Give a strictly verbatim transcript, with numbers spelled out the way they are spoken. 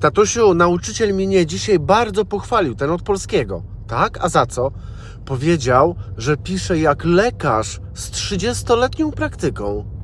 Tatusiu, nauczyciel mnie dzisiaj bardzo pochwalił, ten od polskiego. Tak? A za co? Powiedział, że pisze jak lekarz z trzydziestoletnią praktyką.